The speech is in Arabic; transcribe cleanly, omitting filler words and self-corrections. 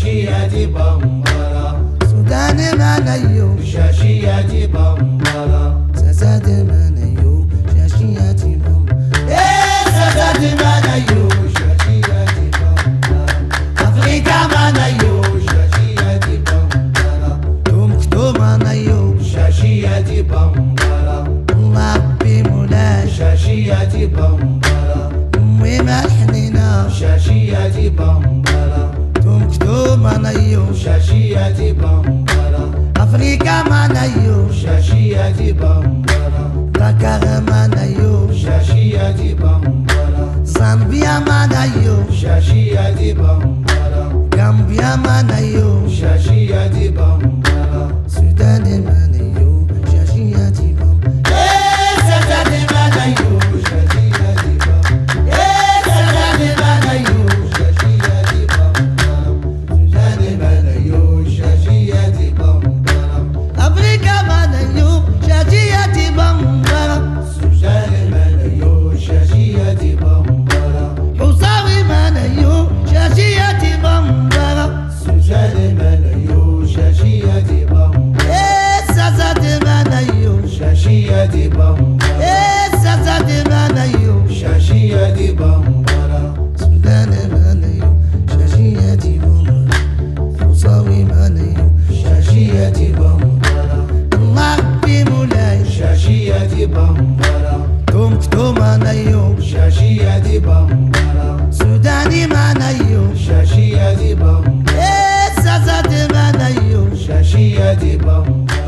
شاشية بمبرة سودان مانيو شاشية بمبرة ساسات مانيو شاشية بمبرة ساسات مانيو شاشية بمبرة أفريقيا مانيو شاشية بمبرة تومكتو مانيو شاشية بمبرة ربي مولاي شاشية بمبرة أمي محنينة شاشية بمبرة تومكتو مانيو شاشية بمبرة أفريقيا مانيو شاشية بمبرة دكار مانيو شاشية بمبرة زامبيا مانيو شاشية بمبرة غامبيا مانيو شاشية بمبرة سودان مانيو شاشية بمبرة ساسات مانيو شاشية بمبرة ساسات مانيو شاشية بمبرة سودان مانيو شاشية بمبرة أفريقيا مانيو شاشية بمبرة سودان مانيو شاشية بمبرة حصاوي مانيو شاشية بمبرة سودان مانيو شاشية بمبرة ساسات مانيو شاشية بمبرة ساسات مانيو شاشية بمبرة سودان مانيو شاشية بمبرة حصاوي مانيو شاشية بمبرة ربي مولاي شاشية بمبرة تومكتو مانيو شاشية بمبرة سوداني مانيو شاشية بمبرة ساسات مانيو شاشية بمبرة